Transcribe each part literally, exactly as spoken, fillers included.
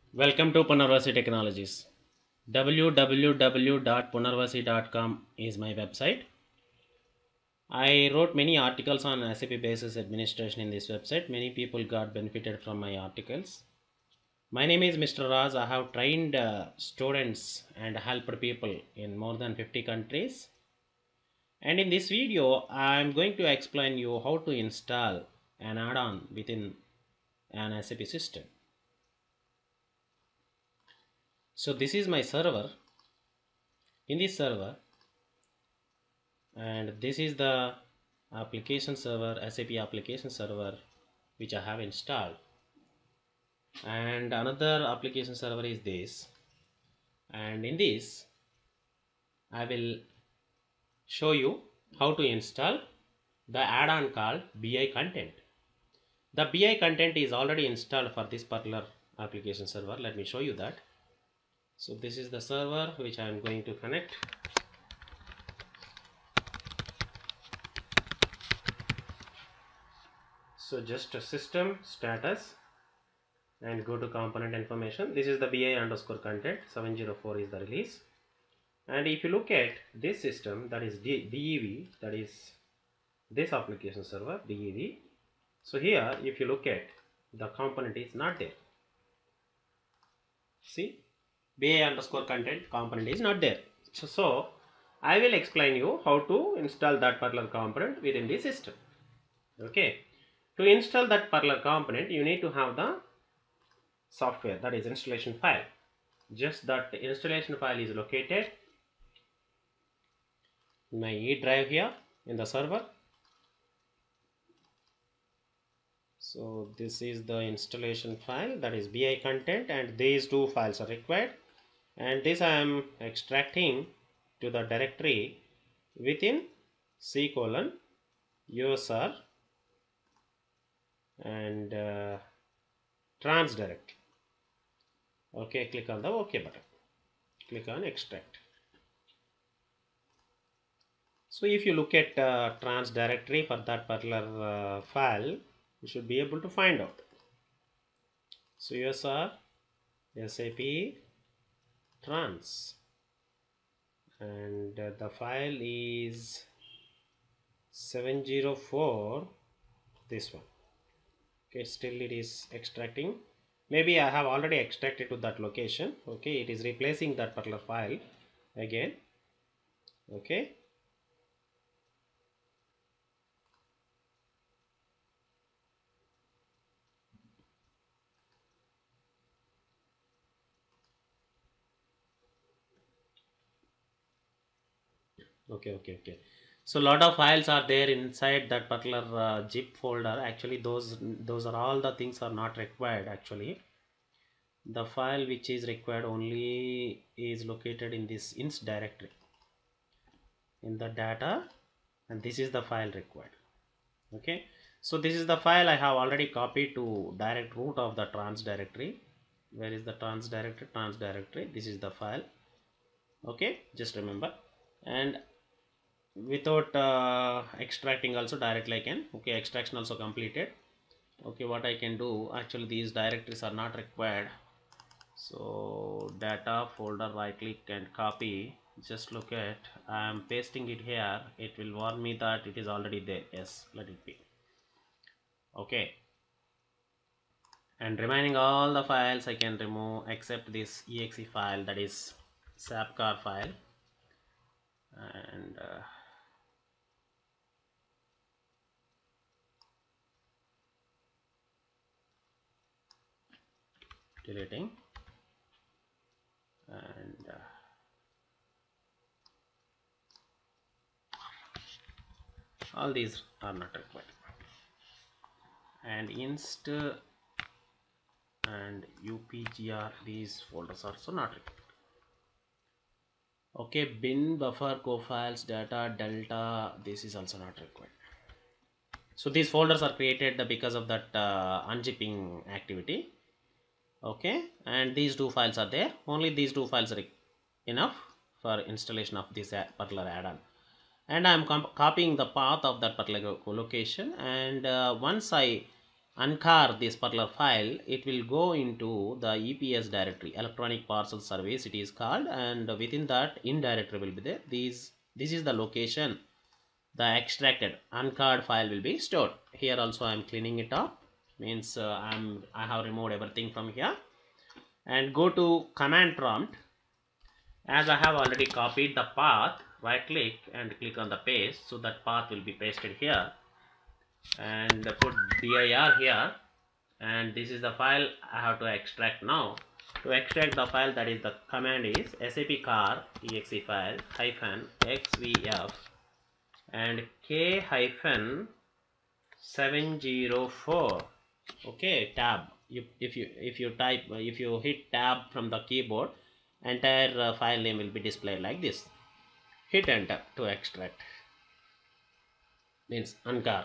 Welcome to Punarvasi Technologies. w w w dot punarvasi dot com is my website. I wrote many articles on S A P basis administration in this website. Many people got benefited from my articles. My name is Mister Raj. I have trained uh, students and helped people in more than fifty countries. And in this video, I am going to explain you how to install an add-on within an S A P system. So this is my server. In this server, and this is the application server, S A P application server, which I have installed, and another application server is this, and in this I will show you how to install the add-on called B I content. The B I content is already installed for this particular application server. Let me show you that. So this is the server which I am going to connect. So just a system status and go to component information. This is the B I underscore content. seven zero four is the release. And if you look at this system, that is D E V, that is this application server D E V. So here if you look at, the component is not there. See, B I underscore content component is not there. So, so I will explain you how to install that particular component within the system. Okay. To install that particular component, you need to have the software, that is installation file. Just that installation file is located in my E drive here in the server. So this is the installation file, that is B I content, and these two files are required, and this I am extracting to the directory within C colon U S R and uh, trans directory. Okay, click on the OK button, click on extract. So if you look at uh, trans directory for that particular uh, file, you should be able to find out. So U S R S A P trans, and uh, the file is seven zero four, this one. Okay, still it is extracting. Maybe I have already extracted to that location. Okay, it is replacing that particular file again. Okay, okay, okay, okay. So a lot of files are there inside that particular uh, zip folder. Actually, those those are all the things are not required. Actually, the file which is required only is located in this inst directory in the data, and this is the file required. Okay, so this is the file I have already copied to direct root of the trans directory. Where is the trans directory? Trans directory, this is the file. Okay, just remember. And without uh, extracting also directly I can. Okay, extraction also completed. Okay, what I can do, actually these directories are not required. So data folder, right click and copy. Just look at, I am pasting it here. It will warn me that it is already there. Yes, let it be. Okay, and remaining all the files I can remove except this E X E file, that is sapcar file, and uh, deleting, and uh, all these are not required, and inst and upgr, these folders are also not required. Okay, bin, buffer, cofiles, data, delta, this is also not required. So these folders are created because of that uh, unzipping activity. Okay, and these two files are there. Only these two files are enough for installation of this particular add-on. And I am copying the path of that particular location, and uh, once I uncar this particular file, it will go into the E P S directory, electronic parcel service it is called, and within that in directory will be there. These this is the location the extracted uncarred file will be stored. Here also I am cleaning it up, means uh, I'm I have removed everything from here, and go to command prompt. As I have already copied the path, right click and click on the paste, so that path will be pasted here, and put dir here, and this is the file I have to extract now. To extract the file, that is the command is sapcar exe file hyphen xvf and k hyphen seven zero four. Okay, tab. You, if you if you type if you hit tab from the keyboard, entire uh, file name will be displayed like this. Hit enter to extract, means uncar.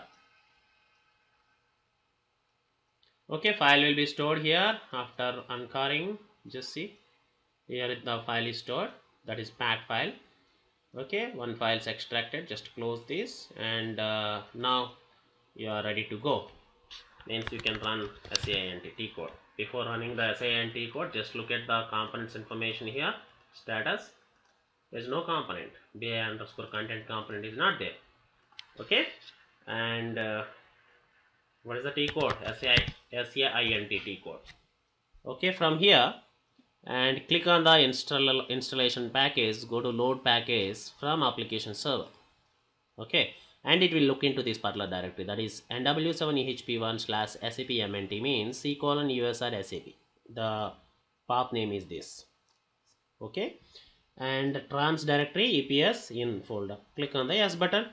Okay, file will be stored here after uncarring. Just see here the file is stored, that is path file. Okay, one file is extracted. Just close this, and uh, now you are ready to go. Means you can run SAINT T code. Before running the SAINT code, just look at the components information here. Status, there is no component. B I underscore content component is not there. Okay, and uh, what is the T code? SAINT T code. Okay, from here and click on the install installation package. Go to load package from application server. Okay, and it will look into this particular directory, that is N W seven E H P one slash sapmnt, means c colon usr sap. The path name is this. Okay, and trans directory E P S in folder. Click on the yes button.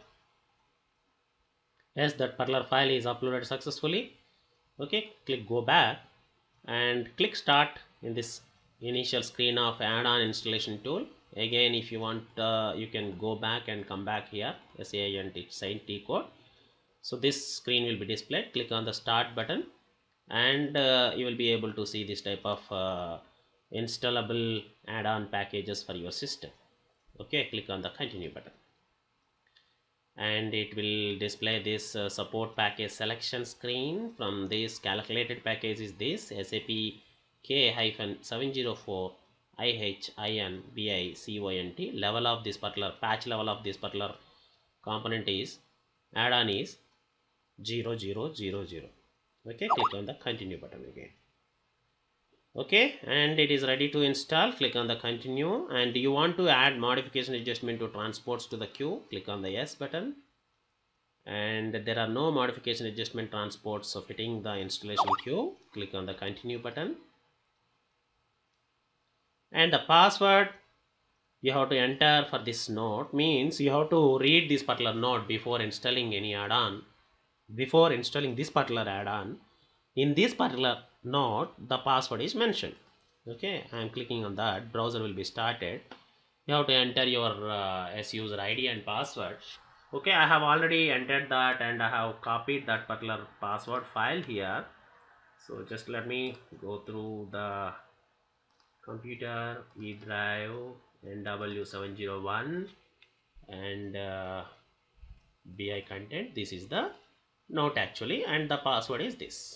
Yes, that particular file is uploaded successfully. Okay, click go back and click start in this initial screen of add-on installation tool. Again, if you want, uh, you can go back and come back here, SAINT T code. So this screen will be displayed. Click on the start button, and uh, you will be able to see this type of uh, installable add-on packages for your system. Okay, click on the continue button, and it will display this uh, support package selection screen. From this calculated package is this SAP K seven zero four I H I N B I C O N T. Level of this particular patch level of this particular component is add-on is zero zero zero zero. Okay, click on the continue button again. Okay, and it is ready to install. Click on the continue, and you want to add modification adjustment to transports to the queue. Click on the yes button, and there are no modification adjustment transports of fitting the installation queue. Click on the continue button, and the password you have to enter for this node, means you have to read this particular node before installing any add-on. Before installing this particular add-on, in this particular node the password is mentioned. Okay, I am clicking on that. Browser will be started. You have to enter your uh, S user I D and password. Okay, I have already entered that, and I have copied that particular password file here. So just let me go through the computer, E drive, N W seven zero one, and uh, B I content. This is the note actually, and the password is this.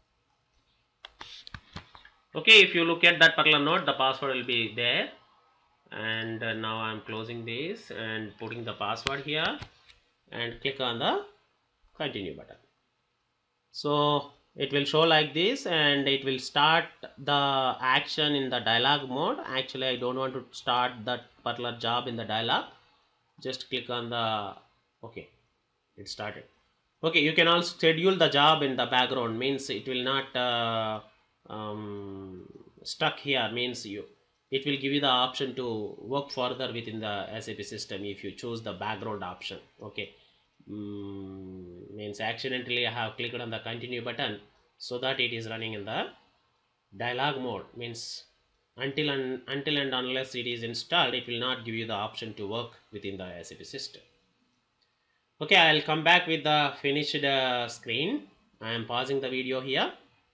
Okay, if you look at that particular note, the password will be there, and uh, now I am closing this and putting the password here, and click on the continue button. So it will show like this, and it will start the action in the dialog mode. Actually, I don't want to start that particular job in the dialog. Just click on the okay, it started. Okay, you can also schedule the job in the background, means it will not uh, um, stuck here, means you it will give you the option to work further within the S A P system if you choose the background option. Okay, mm, means accidentally I have clicked on the continue button, so that it is running in the dialog mode, means until and until and unless it is installed, it will not give you the option to work within the S A P system. Okay, I will come back with the finished uh, screen. I am pausing the video here.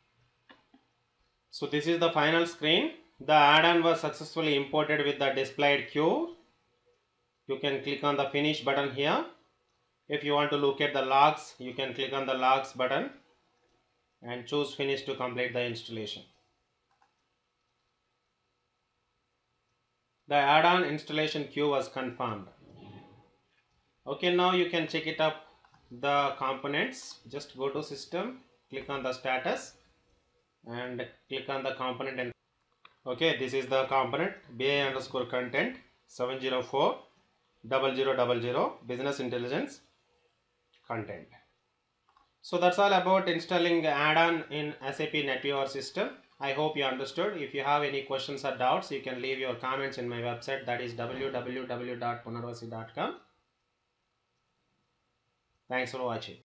So this is the final screen. The add-on was successfully imported with the displayed queue. You can click on the finish button here. If you want to look at the logs, you can click on the logs button. and choose finish to complete the installation. The add-on installation queue was confirmed. Okay, now you can check it up the components. Just go to system, click on the status and click on the component. And okay, this is the component B I underscore content seven zero four zero zero zero zero business intelligence content. So that's all about installing add-on in S A P NetWeaver system. I hope you understood. If you have any questions or doubts, you can leave your comments in my website, that is w w w dot punarvasi dot com. Thanks for watching.